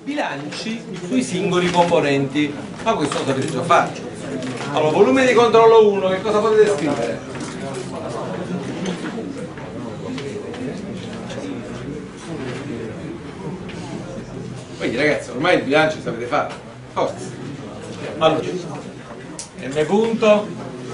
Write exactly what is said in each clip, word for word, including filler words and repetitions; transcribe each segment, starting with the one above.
bilanci sui singoli componenti, ma questo lo sapete già fare. Allora, volume di controllo uno, che cosa potete scrivere? Quindi ragazzi, ormai il bilancio lo sapete fare, forza. Allora, m punto,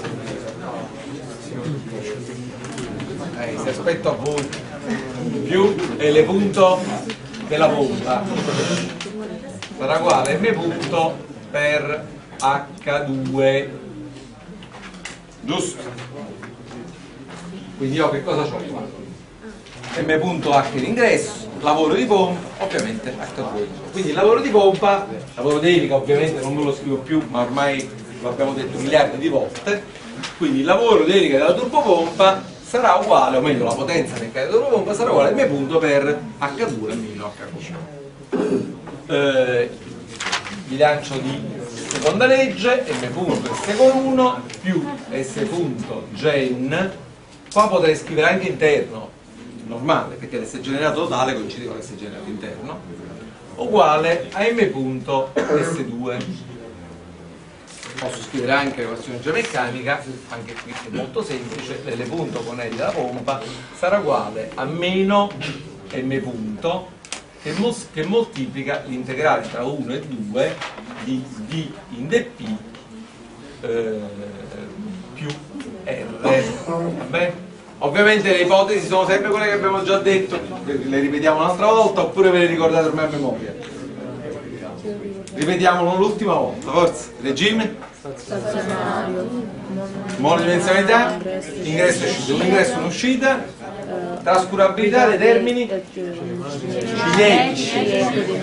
eh, se aspetto a voi, più L punto della pompa sarà uguale a m punto per H due, giusto? Quindi io che cosa ho qua? M punto H in ingresso, lavoro di pompa, ovviamente H due. Quindi il lavoro di pompa, lavoro delica ovviamente non ve lo scrivo più, ma ormai lo abbiamo detto miliardi di volte. Quindi il lavoro delica della turbopompa sarà uguale, o meglio la potenza del carico della turbopompa sarà uguale a M punto per H due meno H quattro. Eh, bilancio di seconda legge, M punto S con uno più S punto gen, qua potrei scrivere anche interno, normale, perché l'S generato totale coincide con l'S generato interno, uguale a M punto S due. Posso scrivere anche l'equazione geomeccanica, anche qui è molto semplice, L punto con L della pompa sarà uguale a meno M punto che, che moltiplica l'integrale tra uno e due di D in dP eh, più R. Vabbè? Ovviamente le ipotesi sono sempre quelle che abbiamo già detto, le ripetiamo un'altra volta oppure ve le ricordate ormai a memoria? Ripetiamolo l'ultima volta, forza. Regime? Stazionario. Monodimensionalità? Ingresso e uscita. Un ingresso e un'uscita? Trascurabilità dei termini? Cinetici.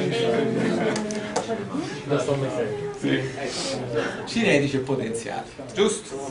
Sì. Cinetici e potenziali. Giusto?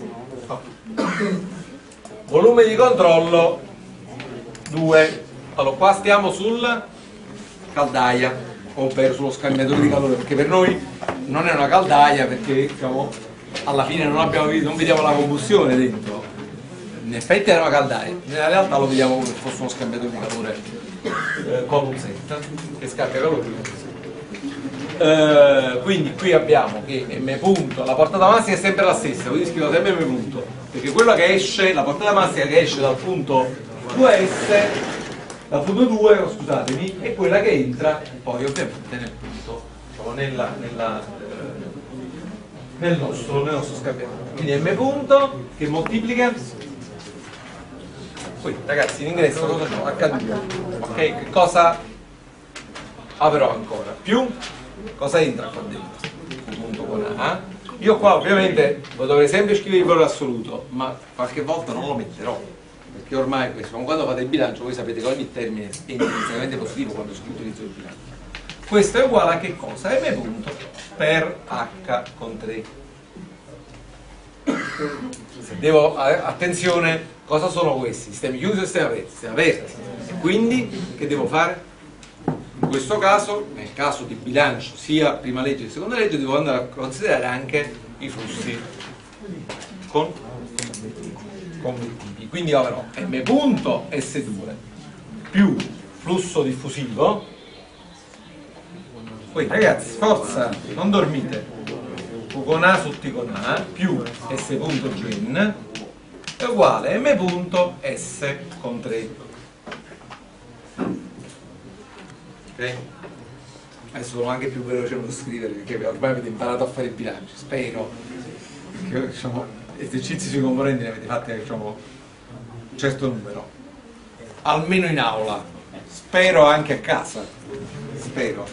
Volume di controllo due. Allora qua stiamo sul caldaia, ovvero sullo scambiatore di calore, perché per noi non è una caldaia, perché diciamo, alla fine non, abbiamo, non vediamo la combustione dentro. In effetti è una caldaia, nella realtà lo vediamo come se fosse uno scambiatore di calore eh, con un set che scambia calore. Eh, quindi qui abbiamo che M punto, la portata massima è sempre la stessa, quindi scrivo sempre M punto, perché quello che esce, la portata massima che esce dal punto due S, dal punto due, oh, scusatemi, è quella che entra poi ovviamente nel punto, diciamo, nella, nella, eh, nel, nostro, nel nostro scambiatore. Quindi M punto che moltiplica, poi ragazzi in ingresso cosa c'ho? H due, ok? Che cosa avrò ancora? Più cosa entra qua dentro? Un punto con A. Io qua ovviamente lo dovrei sempre scrivere il valore assoluto, ma qualche volta non lo metterò, perché ormai questo, quando fate il bilancio voi sapete che ogni termine è intrinsecamente positivo quando si utilizza il bilancio. Questo è uguale a che cosa? M punto per H con tre. Se devo, attenzione, cosa sono questi? Sistemi chiusi o sistemi aperti? Sistemi aperti. Quindi che devo fare? In questo caso, nel caso di bilancio sia prima legge che seconda legge, devo andare a considerare anche i flussi con convettivi. Quindi avrò M punto S due più flusso diffusivo. Poi ragazzi, forza, non dormite. Q con A su T con A più S punto gen è uguale a M punto S con tre. Ok? Adesso sono anche più veloce nello scrivere perché ormai avete imparato a fare il bilancio, spero che diciamo, esercizi sui componenti ne avete fatti diciamo, un certo numero, almeno in aula, spero anche a casa, spero.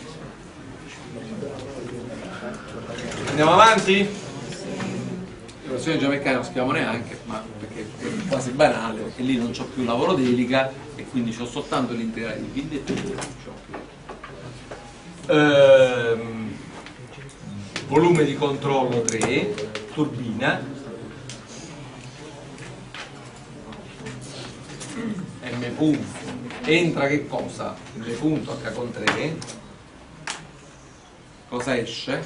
Andiamo avanti? L'equazione geomeccanica non scriviamo neanche, ma perché è quasi banale, perché lì non c'ho più lavoro delica e quindi ho soltanto l'integrale di V D T. Ehm, volume di controllo tre, turbina, M punto, entra che cosa? M punto H con tre, cosa esce?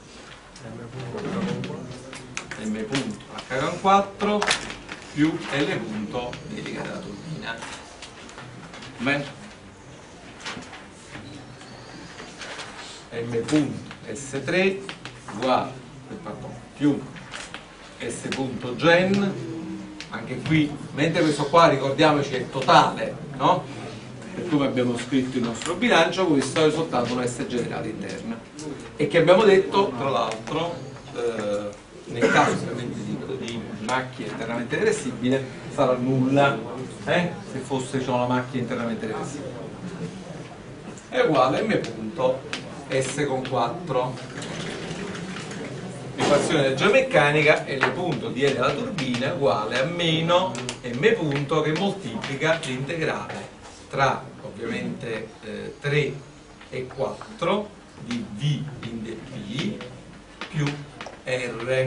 M punto H con quattro più L punto delica della turbina. Bene? m punto S tre uguale, pardon, più S punto gen, anche qui, mentre questo qua ricordiamoci è totale, no? Per come abbiamo scritto il nostro bilancio, questo è soltanto una S generale interna. E che abbiamo detto, tra l'altro, eh, nel caso ovviamente di, di macchina internamente reversibile, sarà nulla, eh? Se fosse diciamo, la macchina internamente reversibile. È uguale a m punto S con quattro. Equazione elettromeccanica, L punto D della turbina è uguale a meno m punto che moltiplica l'integrale tra ovviamente eh, tre e quattro di V in dP più R.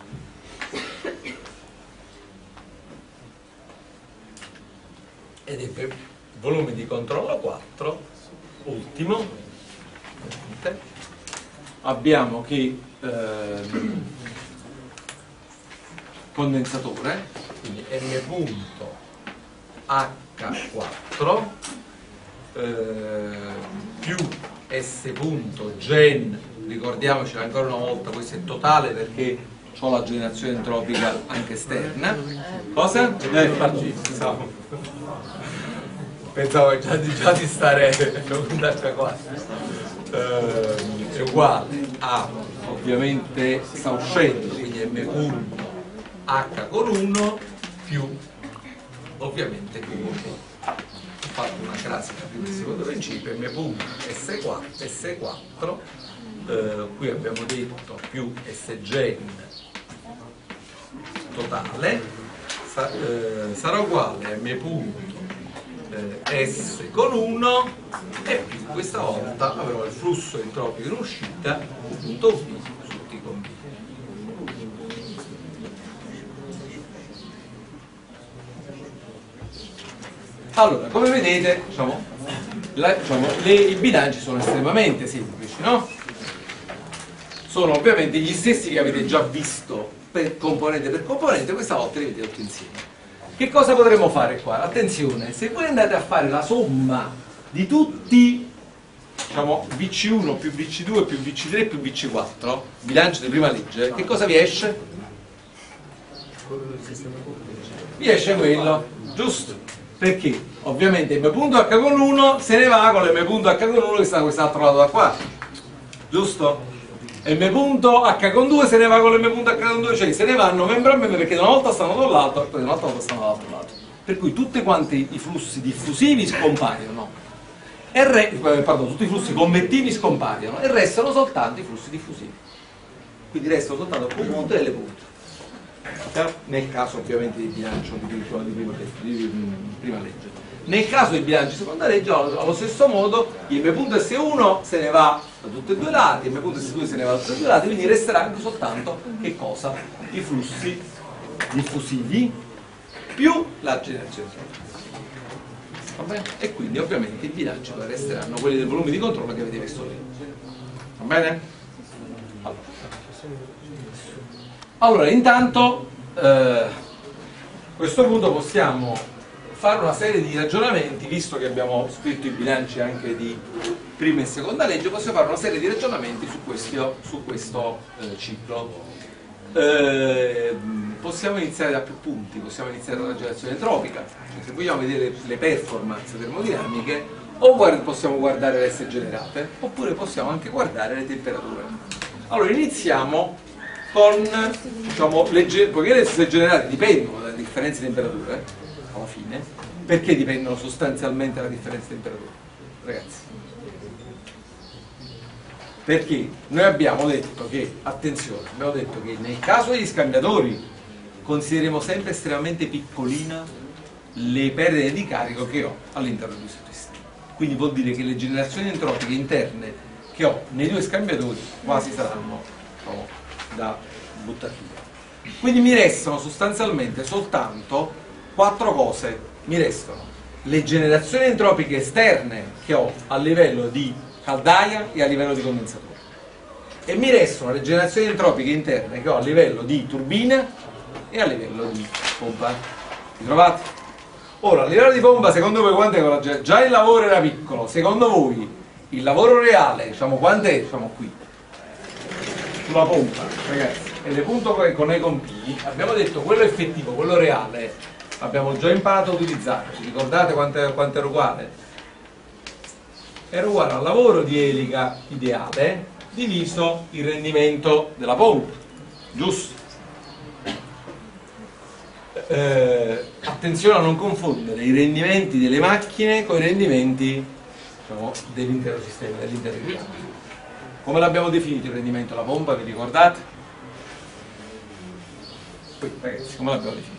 Ed è per volume di controllo quattro, ultimo, abbiamo che ehm, condensatore, quindi m punto H quattro eh, più S punto gen, ricordiamoci ancora una volta, questo è totale perché ho la generazione entropica anche esterna. Cosa? Eh, pensavo, pensavo già di, già di stare qua. Eh, è uguale a, ovviamente sta uscendo, quindi m punto H con uno più ovviamente Q con uno. Ho fatto una classica prima e secondo principio, m punto S quattro, S quattro eh, qui abbiamo detto più S gen totale sa, eh, sarà uguale a m punto eh, S con uno e più questa volta avrò il flusso entropico in uscita punto V su T con B. Allora, come vedete, diciamo, la, diciamo, le, i bilanci sono estremamente semplici, no? Sono ovviamente gli stessi che avete già visto per componente per componente, questa volta li vedete tutti insieme. Che cosa potremmo fare qua? Attenzione, se voi andate a fare la somma di tutti, diciamo, V C uno più V C due più V C tre più V C quattro, bilancio di prima legge, che cosa vi esce? Vi esce quello, giusto? Perché ovviamente m punto H con uno se ne va con l'm punto H con uno che sta da quest'altro lato da qua, giusto? M punto H con due se ne va con l'm punto H con due, cioè se ne vanno membro a membro perché da una volta stanno da un lato e poi da un'altra volta stanno dall'altro lato. Per cui tutti quanti i flussi diffusivi scompaiono, e re, pardon, tutti i flussi convettivi scompaiono e restano soltanto i flussi diffusivi. Quindi restano soltanto Q punto e L punto. Nel caso ovviamente di bilancio di prima, di prima, di prima legge. Nel caso di bilancio di seconda legge, allo stesso modo, il m punto S uno se ne va da tutti e due i lati, il m punto S due se ne va da tutti e due i lati, quindi resterà anche soltanto che cosa? I flussi diffusivi più la generazione. Va bene? E quindi ovviamente i bilanci resteranno quelli del volume di controllo che avete visto lì. Va bene? Allora, allora intanto eh, a questo punto possiamo fare una serie di ragionamenti, visto che abbiamo scritto i bilanci anche di prima e seconda legge, possiamo fare una serie di ragionamenti su questo, su questo eh, ciclo. Eh, possiamo iniziare da più punti, possiamo iniziare dalla generazione entropica, cioè, se vogliamo vedere le performance termodinamiche, o guard- possiamo guardare le S generate, oppure possiamo anche guardare le temperature. Allora iniziamo con, diciamo, le, poiché le S generate dipendono dalle differenze di temperature, alla fine, perché dipendono sostanzialmente dalle differenze di temperatura? Ragazzi, perché noi abbiamo detto che, attenzione, abbiamo detto che nel caso degli scambiatori consideriamo sempre estremamente piccolina le perdite di carico che ho all'interno di questo sistema. Quindi vuol dire che le generazioni entropiche interne che ho nei due scambiatori quasi saranno oh, da buttare via. Quindi mi restano sostanzialmente soltanto quattro cose. Mi restano le generazioni entropiche esterne che ho a livello di caldaia e a livello di condensatore, e mi restano le generazioni entropiche interne che ho a livello di turbina e a livello di pompa. Vi trovate? Ora, a livello di pompa, secondo voi quanto è? Già il lavoro era piccolo, secondo voi il lavoro reale, diciamo, quant'è? Diciamo qui, sulla pompa, ragazzi, L punto con E con P, abbiamo detto quello effettivo, quello reale, abbiamo già imparato a utilizzarci, ricordate quanto, quanto era uguale? Era uguale al lavoro di elica ideale diviso il rendimento della pompa, giusto? Eh, attenzione a non confondere i rendimenti delle macchine con i rendimenti, diciamo, dell'intero sistema, dell'intero impianto. Come l'abbiamo definito il rendimento della pompa, vi ricordate? Qui, ragazzi, come l'abbiamo definito?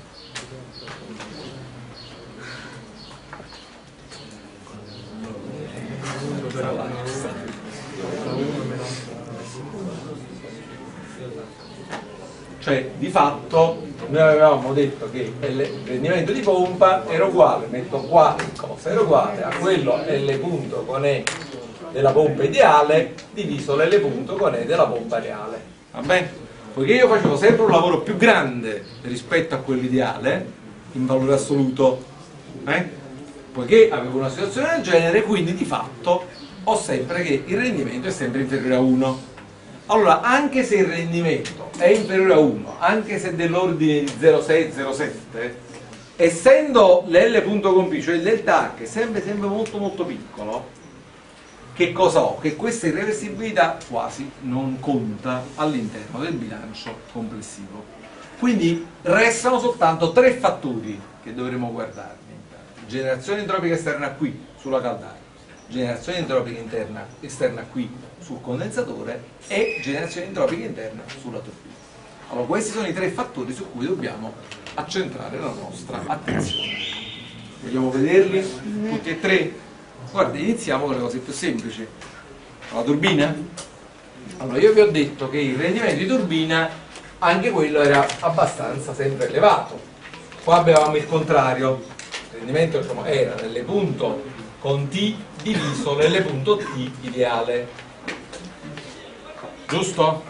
Cioè, di fatto, noi avevamo detto che il rendimento di pompa era uguale, metto qua cosa, era uguale a quello L punto con E della pompa ideale diviso l'L punto con E della pompa reale. Va bene? Poiché io facevo sempre un lavoro più grande rispetto a quello ideale, in valore assoluto, eh? Poiché avevo una situazione del genere, quindi di fatto ho sempre che il rendimento è sempre inferiore a uno. Allora, anche se il rendimento è inferiore a uno, anche se dell'ordine di zero virgola sei zero virgola sette, essendo l'L punto con P, cioè il delta H, è sempre, sempre molto molto piccolo, che cosa ho? Che questa irreversibilità quasi non conta all'interno del bilancio complessivo. Quindi restano soltanto tre fattori che dovremo guardarne. Generazione entropica esterna qui, sulla caldaia, generazione entropica interna esterna qui sul condensatore e generazione entropica interna sulla turbina. Allora, questi sono i tre fattori su cui dobbiamo accentrare la nostra attenzione. Vogliamo vederli tutti e tre? Guarda, iniziamo con le cose più semplici. La turbina? Allora, io vi ho detto che il rendimento di turbina, anche quello era abbastanza sempre elevato. Qua avevamo il contrario, il rendimento, diciamo, era l'L punto con T diviso l'L punto T ideale. Giusto?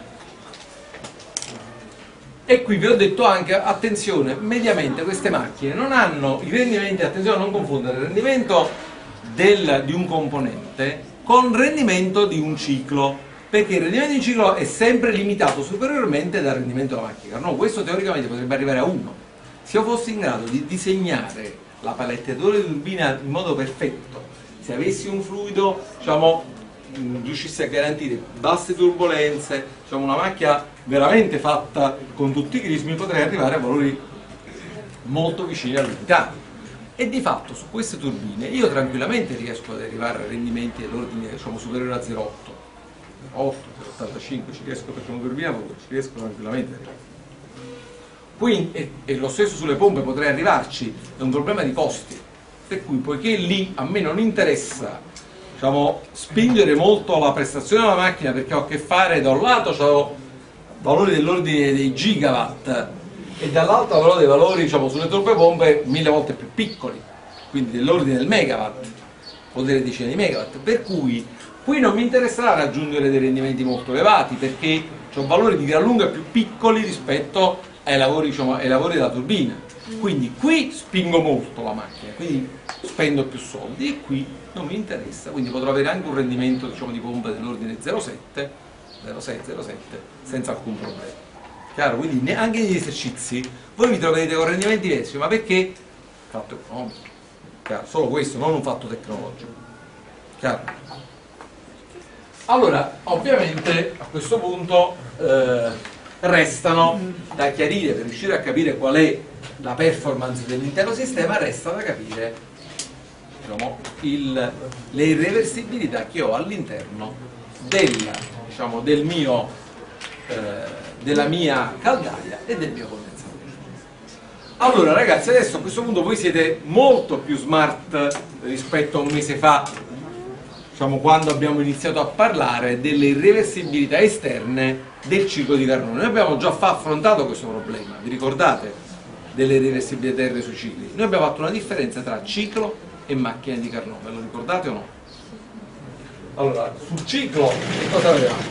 E qui vi ho detto anche, attenzione, mediamente queste macchine non hanno i rendimenti, attenzione a non confondere il rendimento del, di un componente con il rendimento di un ciclo, perché il rendimento di un ciclo è sempre limitato superiormente dal rendimento della macchina. No, questo teoricamente potrebbe arrivare a uno. Se io fossi in grado di disegnare la paletteria di turbina in modo perfetto, se avessi un fluido, diciamo, riuscissi a garantire basse turbolenze, diciamo una macchina veramente fatta con tutti i crismi, potrei arrivare a valori molto vicini all'unità. E di fatto su queste turbine io tranquillamente riesco ad arrivare a rendimenti dell'ordine, diciamo, superiore a zero virgola otto, otto, ottantacinque, ci riesco, perché una turbina ci riesco tranquillamente ad arrivare. Quindi, e, e lo stesso sulle pompe potrei arrivarci, è un problema di costi, per cui poiché lì a me non interessa, diciamo, spingere molto la prestazione della macchina, perché ho a che fare, da un lato ho valori dell'ordine dei gigawatt e dall'altro avrò dei valori, diciamo, sulle turbopompe mille volte più piccoli, quindi dell'ordine del megawatt o delle decine di megawatt, per cui qui non mi interesserà raggiungere dei rendimenti molto elevati, perché ho valori di gran lunga più piccoli rispetto ai lavori, diciamo, ai lavori della turbina. Quindi qui spingo molto la macchina, quindi spendo più soldi, e qui non mi interessa, quindi potrò avere anche un rendimento, diciamo, di pompa dell'ordine zero virgola sette, zero virgola sei, zero virgola sette senza alcun problema. Chiaro? Quindi neanche negli esercizi voi vi troverete con rendimenti diversi, ma perché? Fatto economico. Chiaro? Solo questo, non un fatto tecnologico. Chiaro? Allora, ovviamente a questo punto eh, restano da chiarire, per riuscire a capire qual è la performance dell'intero sistema, resta da capire, diciamo, il, le irreversibilità che ho all'interno del, diciamo, del mio, eh, della mia caldaia e del mio condensatore. Allora ragazzi, adesso a questo punto voi siete molto più smart rispetto a un mese fa, diciamo, quando abbiamo iniziato a parlare delle irreversibilità esterne del ciclo di Carnot. Noi abbiamo già affrontato questo problema, vi ricordate? Delle irreversibilità esterne sui cicli. Noi abbiamo fatto una differenza tra ciclo e macchina di Carnot, ve lo ricordate o no? Allora, sul ciclo che cosa avevamo?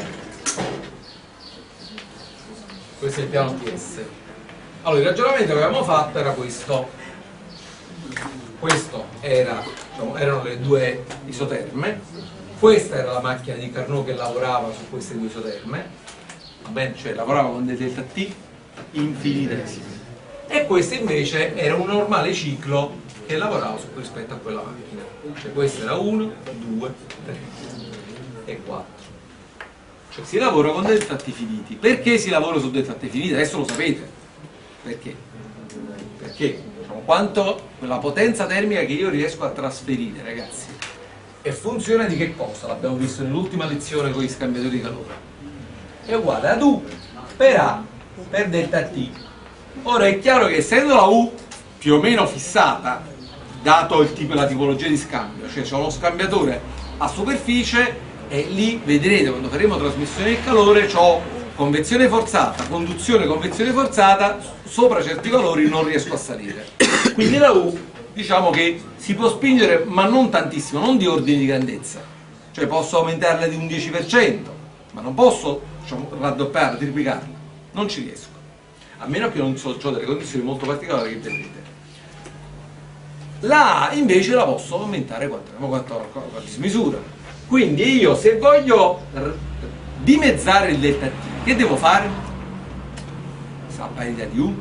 Questo è il piano T S. Allora, il ragionamento che avevamo fatto era questo. Questo era, diciamo, erano le due isoterme, Questa era la macchina di Carnot che lavorava su queste due isoterme, va bene? Cioè lavorava con dei delta T infinitesimi. E questo invece era un normale ciclo che lavorava su, rispetto a quella macchina. Cioè questo era uno, due, tre e quattro. Cioè si lavora con delta T finiti. Perché si lavora su delta T finiti? Adesso lo sapete. Perché? Perché diciamo, quanto la potenza termica che io riesco a trasferire, ragazzi, è funzione di che cosa? L'abbiamo visto nell'ultima lezione con gli scambiatori di calore. È uguale ad U per A per delta T. Ora è chiaro che essendo la U più o meno fissata, dato il tipo, la tipologia di scambio, cioè c'è uno scambiatore a superficie e lì vedrete quando faremo trasmissione del calore c'ho convezione forzata, conduzione, convezione forzata, sopra certi valori non riesco a salire. Quindi la U diciamo che si può spingere ma non tantissimo, non di ordine di grandezza, cioè posso aumentarla di un dieci per cento, ma non posso diciamo, raddoppiarla, triplicarla, non ci riesco, a meno che non so, ho delle condizioni molto particolari che vedrete. La A invece la posso aumentare quanto, quanto, quanto si misura. Quindi io se voglio dimezzare il delta T, che devo fare? La parità di U,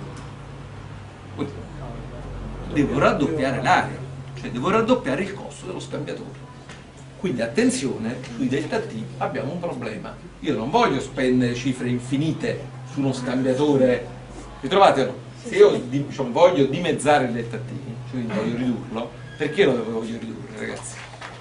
devo raddoppiare l'area, cioè devo raddoppiare il costo dello scambiatore. Quindi attenzione, sui delta T abbiamo un problema. Io non voglio spendere cifre infinite su uno scambiatore, vi trovate o no? Se io diciamo, voglio dimezzare il delta T, cioè voglio ridurlo, perché lo voglio ridurre, ragazzi?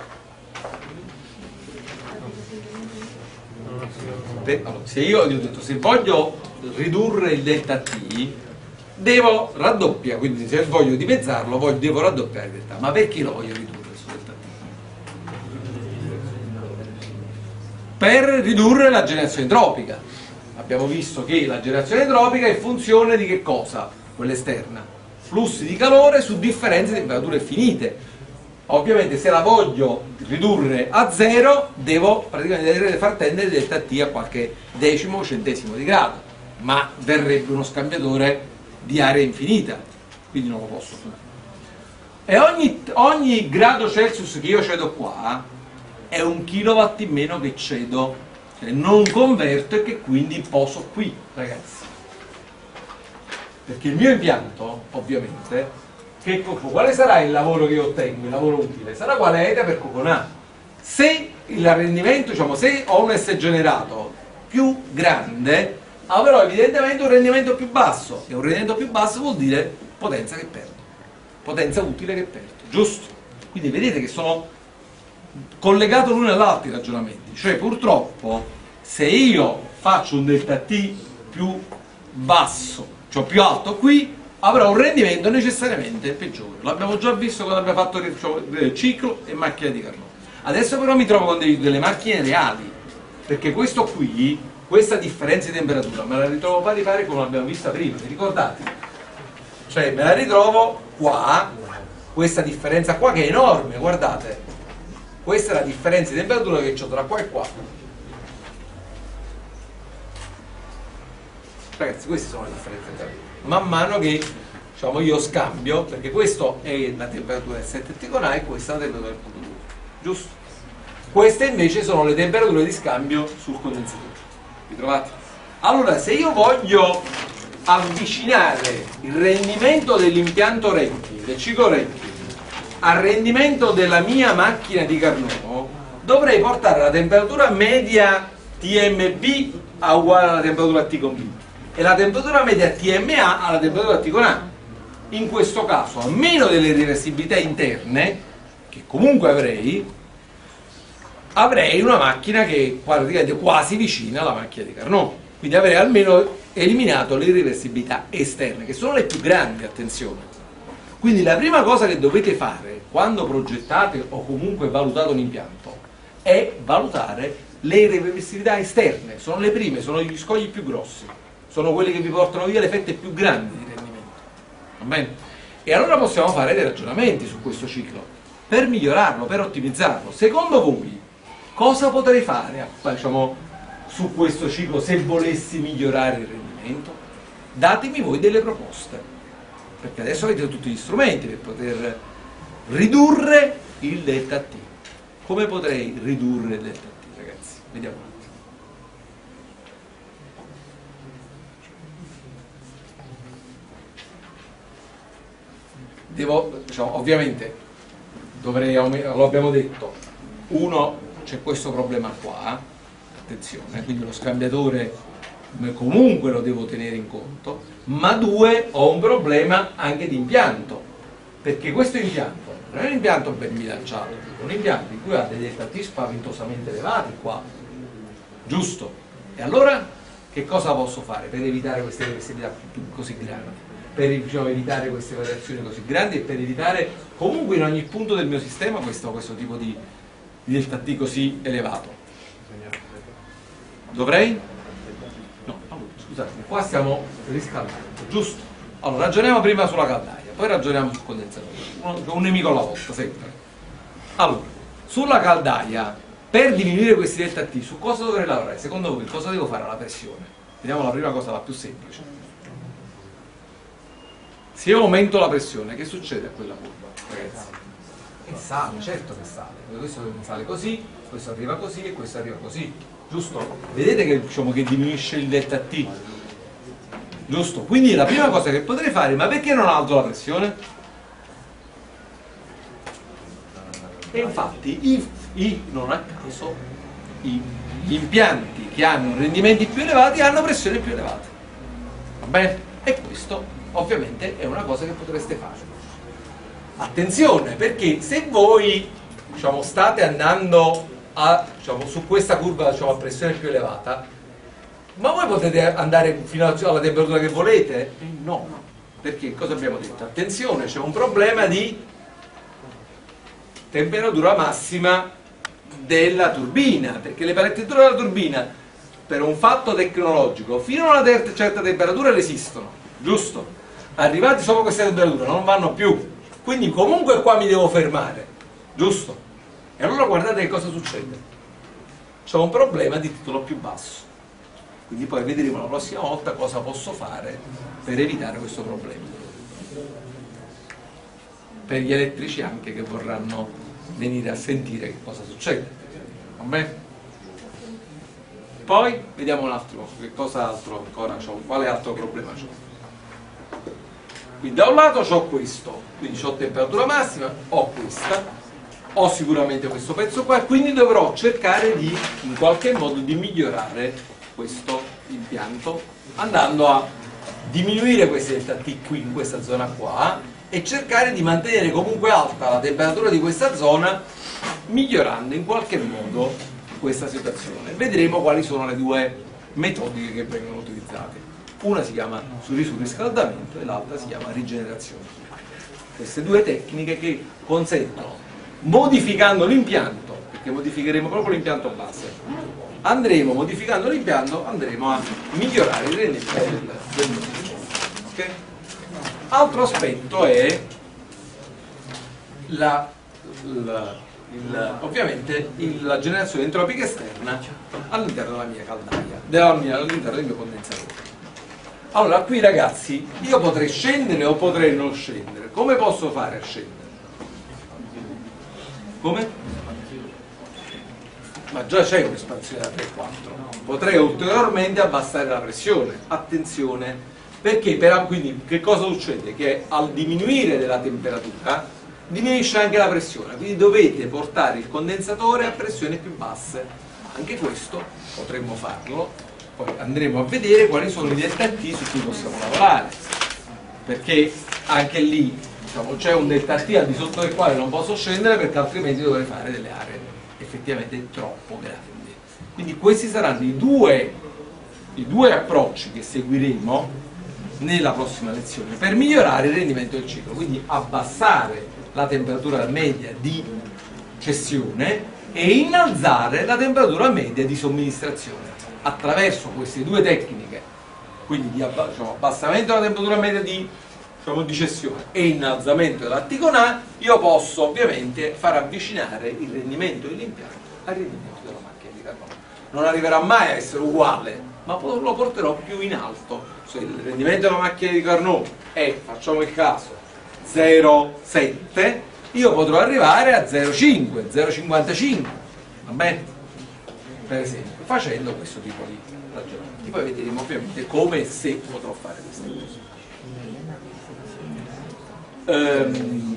Allora, se io vi ho detto se voglio ridurre il delta T devo raddoppiare, quindi se voglio dimezzarlo voglio, devo raddoppiare il delta. Ma perché lo voglio ridurre su delta T? Per ridurre la generazione entropica. Abbiamo visto che la generazione entropica è funzione di che cosa? Quella esterna. Flussi di calore su differenze di temperature finite. Ovviamente se la voglio ridurre a zero devo praticamente far tendere il delta T a qualche decimo o centesimo di grado, ma verrebbe uno scambiatore di area infinita, quindi non lo posso fare. E ogni, ogni grado Celsius che io cedo qua è un kilowatt in meno che cedo, cioè non converto e che quindi poso qui, ragazzi. Perché il mio impianto, ovviamente, che, quale sarà il lavoro che io ottengo, il lavoro utile? Sarà quale eta per coconà. Se il rendimento, diciamo, se ho un S generato più grande, avrò evidentemente un rendimento più basso, e un rendimento più basso vuol dire potenza che perdo, potenza utile che perdo, giusto? Quindi vedete che sono collegati l'uno all'altro i ragionamenti, cioè purtroppo se io faccio un delta T più basso, cioè più alto qui, avrò un rendimento necessariamente peggiore. L'abbiamo già visto quando abbiamo fatto il ciclo e macchina di Carnot. Adesso però mi trovo con dei, delle macchine reali, perché questo qui, questa differenza di temperatura me la ritrovo pari pari come l'abbiamo vista prima, vi ricordate? Cioè me la ritrovo qua, questa differenza qua che è enorme, guardate. Questa è la differenza di temperatura che ho tra qua e qua. Ragazzi, queste sono le differenze di temperatura. Man mano che diciamo, io scambio, perché questo è la temperatura del sette T con A e questa è la temperatura del punto due, giusto? Queste invece sono le temperature di scambio sul condensatore. Vi trovate? Allora, se io voglio avvicinare il rendimento dell'impianto Renki, del ciclo Renki, al rendimento della mia macchina di Carnot, dovrei portare la temperatura media T M B a uguale alla temperatura T con B e la temperatura media T M A alla temperatura T con A. In questo caso, a meno delle reversibilità interne, che comunque avrei, avrei una macchina che è praticamente quasi vicina alla macchina di Carnot. Quindi avrei almeno eliminato le irreversibilità esterne, che sono le più grandi, attenzione. Quindi la prima cosa che dovete fare quando progettate o comunque valutate un impianto è valutare le irreversibilità esterne. Sono le prime, sono gli scogli più grossi, sono quelli che vi portano via le fette più grandi di rendimento. Va bene? E allora possiamo fare dei ragionamenti su questo ciclo per migliorarlo, per ottimizzarlo. Secondo voi cosa potrei fare, diciamo, su questo ciclo se volessi migliorare il rendimento? Datemi voi delle proposte, perché adesso avete tutti gli strumenti per poter ridurre il delta T. come potrei ridurre il delta T, ragazzi? Vediamo un attimo. Devo, diciamo, ovviamente dovrei aumentare, lo abbiamo detto, uno, c'è questo problema qua, attenzione, quindi lo scambiatore comunque lo devo tenere in conto, ma due, ho un problema anche di impianto, perché questo impianto non è un impianto ben bilanciato, è un impianto in cui ha dei delta T spaventosamente elevati qua, giusto? E allora che cosa posso fare per evitare queste variazioni così grandi? Per, diciamo, evitare queste variazioni così grandi e per evitare comunque in ogni punto del mio sistema questo, questo tipo di, di delta T così elevato. Dovrei? No, allora, scusatemi, qua stiamo riscaldando, giusto? Allora, ragioniamo prima sulla caldaia, poi ragioniamo sul condensatore, un nemico alla volta, sempre. Allora, sulla caldaia, per diminuire questi delta T, su cosa dovrei lavorare? Secondo voi, cosa devo fare alla pressione? Vediamo la prima cosa, la più semplice. Se io aumento la pressione, che succede a quella curva, ragazzi? Che sale, certo che sale. Questo sale così, questo arriva così e questo arriva così, giusto? Vedete che, diciamo, che diminuisce il delta T, giusto? Quindi la prima cosa che potrei fare, ma perché non alzo la pressione? E infatti, i, i, non a caso, i, gli impianti che hanno rendimenti più elevati hanno pressioni più elevate. Va bene? E questo ovviamente è una cosa che potreste fare. Attenzione, perché se voi, diciamo, state andando a, diciamo, su questa curva, diciamo, a pressione più elevata, ma voi potete andare fino alla temperatura che volete? Eh, no, perché cosa abbiamo detto? Attenzione, c'è un problema di temperatura massima della turbina, perché le palettature della turbina, per un fatto tecnologico, fino a una certa temperatura esistono, giusto? Arrivati sopra questa temperatura non vanno più, quindi comunque qua mi devo fermare, giusto? E allora guardate che cosa succede, c'è un problema di titolo più basso, quindi poi vedremo la prossima volta cosa posso fare per evitare questo problema, per gli elettrici anche che vorranno venire a sentire che cosa succede. Va bene? Poi vediamo un attimo che cosa altro ancora c'ho, quale altro problema c'ho. Quindi da un lato ho questo, quindi ho temperatura massima, ho questa, ho sicuramente questo pezzo qua, quindi dovrò cercare di, in qualche modo, di migliorare questo impianto, andando a diminuire questi delta T qui in questa zona qua e cercare di mantenere comunque alta la temperatura di questa zona, migliorando in qualche modo questa situazione. Vedremo quali sono le due metodiche che vengono utilizzate. Una si chiama surriscaldamento e l'altra si chiama rigenerazione. Queste due tecniche che consentono, modificando l'impianto, perché modificheremo proprio l'impianto base, andremo, modificando l'impianto, andremo a migliorare il rendimento del, del modello. Okay? Altro aspetto è la, la, il, ovviamente il, la generazione entropica esterna all'interno della mia caldaia, all'interno del mio condensatore. Allora qui ragazzi, io potrei scendere o potrei non scendere. Come posso fare a scendere? Come? Ma già c'è un'espansione da tre quattro. Potrei ulteriormente abbassare la pressione. Attenzione, perché per, quindi che cosa succede? Che al diminuire della temperatura diminuisce anche la pressione, quindi dovete portare il condensatore a pressioni più basse. Anche questo potremmo farlo. Poi andremo a vedere quali sono i delta T su cui possiamo lavorare, perché anche lì, diciamo, c'è un delta T al di sotto del quale non posso scendere, perché altrimenti dovrei fare delle aree effettivamente troppo grandi. Quindi questi saranno i due, i due approcci che seguiremo nella prossima lezione per migliorare il rendimento del ciclo, quindi abbassare la temperatura media di cessione e innalzare la temperatura media di somministrazione. Attraverso queste due tecniche, quindi di diciamo, abbassamento della temperatura media di, diciamo, di cessione e innalzamento della T con A, io posso ovviamente far avvicinare il rendimento dell'impianto al rendimento della macchina di carbonio. Non arriverà mai a essere uguale, ma lo porterò più in alto. Se il rendimento della macchina di Carnot è, facciamo il caso, zero virgola sette, io potrò arrivare a zero virgola cinque, zero virgola cinquantacinque, va bene? Per esempio, facendo questo tipo di ragionamenti. Poi vedremo ovviamente come e se potrò fare queste cose. Ehm,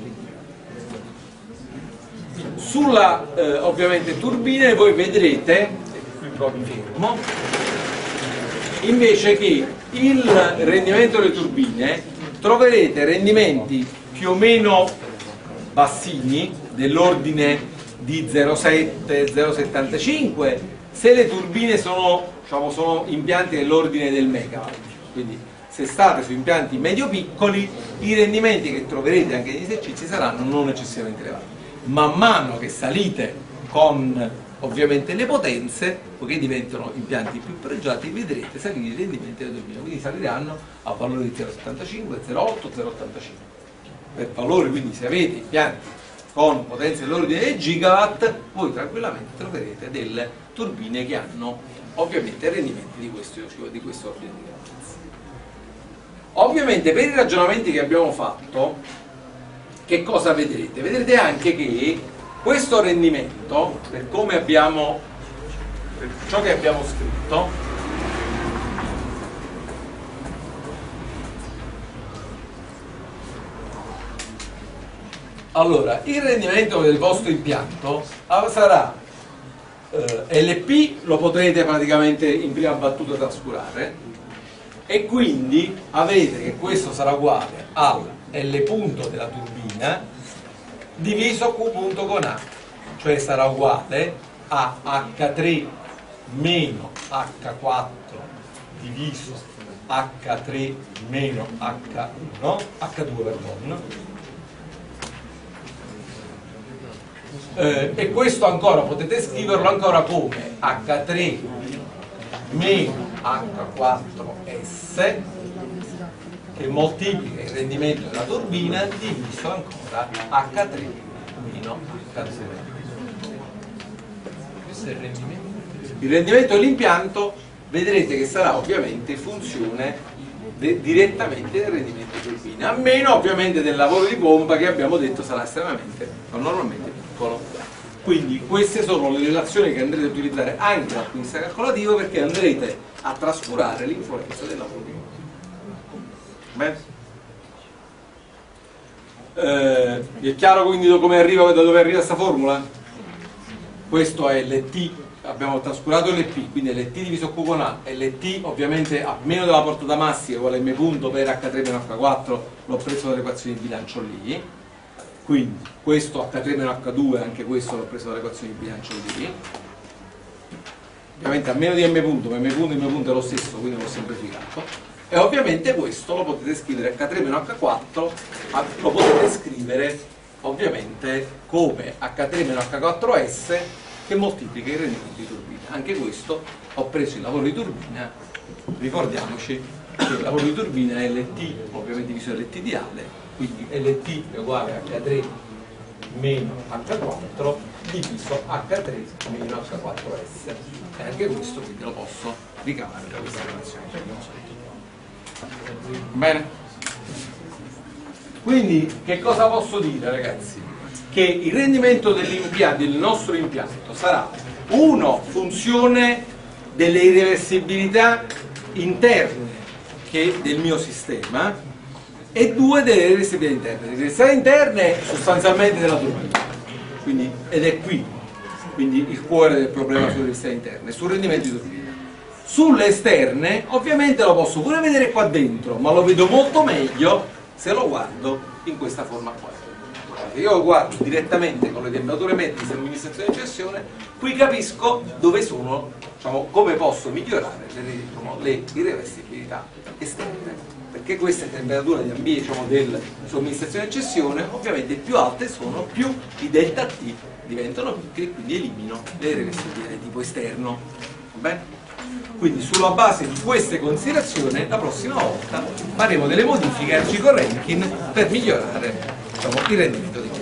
sulla eh, ovviamente turbine voi vedrete, qui proprio fermo, invece che il rendimento delle turbine troverete rendimenti più o meno bassini dell'ordine di zero virgola sette, zero virgola settantacinque se le turbine sono, diciamo, sono impianti dell'ordine del megawatt. Quindi se state su impianti medio-piccoli i rendimenti che troverete anche negli esercizi saranno non eccessivamente elevati. Man mano che salite con ovviamente le potenze, poiché diventano impianti più pregiati, vedrete salire i rendimenti delle turbine, quindi saliranno a valori di zero virgola settantacinque, zero virgola otto, zero virgola ottantacinque. Per valori, quindi se avete impianti con potenze dell'ordine dei gigawatt, voi tranquillamente troverete delle turbine che hanno ovviamente rendimenti di questo, di questo ordine di grandezza. Ovviamente per i ragionamenti che abbiamo fatto, che cosa vedrete? Vedrete anche che questo rendimento, per come abbiamo, per ciò che abbiamo scritto, allora, il rendimento del vostro impianto sarà eh, L P, lo potrete praticamente in prima battuta trascurare, e quindi avete che questo sarà uguale al L punto della turbina diviso Q punto con A, cioè sarà uguale a H tre meno H quattro diviso H tre meno H uno, H due perdono. Eh, e questo ancora potete scriverlo ancora come H tre meno H quattro S che moltiplica il rendimento della turbina diviso ancora H tre meno H due. Questo è il rendimento. Il rendimento dell'impianto vedrete che sarà ovviamente funzione direttamente del rendimento di turbina, a meno ovviamente del lavoro di pompa che abbiamo detto sarà estremamente o normalmente piccolo. Quindi queste sono le relazioni che andrete a utilizzare anche dal punto di vista calcolativo, perché andrete a trascurare l'influenza del lavoro di pompa. Eh, vi è chiaro quindi come arriva, da dove arriva questa formula? Questo è l'T, abbiamo trascurato l'P, quindi Lt diviso Q con A, Lt ovviamente a meno della portata massima uguale M punto per H tre meno H quattro, l'ho preso dalle equazioni di bilancio lì, quindi questo H tre meno H due, anche questo l'ho preso dalle equazioni di bilancio lì, ovviamente a meno di M punto, ma M punto e M punto è lo stesso, quindi l'ho semplificato, e ovviamente questo lo potete scrivere H tre meno H quattro, lo potete scrivere ovviamente come H tre meno H quattro S che moltiplica i rendimenti di turbina. Anche questo ho preso il lavoro di turbina, ricordiamoci che il lavoro di turbina è Lt ovviamente diviso Lt ideale, quindi Lt è uguale a H tre meno H quattro diviso H tre meno H quattro S, e anche questo quindi lo posso ricavare da questa relazione. Bene? Quindi che cosa posso dire, ragazzi? Che il rendimento dell'impianto, del nostro impianto, sarà uno funzione delle irreversibilità interne che del mio sistema, e due delle irreversibilità interne. Le irreversibilità interne sostanzialmente della turbina, quindi, ed è qui quindi il cuore del problema sulle irreversibilità interne, sul rendimento di turbina. Sulle esterne ovviamente lo posso pure vedere qua dentro, ma lo vedo molto meglio se lo guardo in questa forma qua. Io guardo direttamente con le temperature medie di somministrazione di gestione, qui capisco dove sono, diciamo, come posso migliorare le, diciamo, le irreversibilità esterne, perché queste temperature di ambiente, diciamo, del somministrazione di gestione ovviamente più alte sono, più i delta T diventano piccoli, quindi elimino le irreversibilità di tipo esterno. Va bene? Quindi sulla base di queste considerazioni la prossima volta faremo delle modifiche al Chico Rankin per migliorare, diciamo, il rendimento di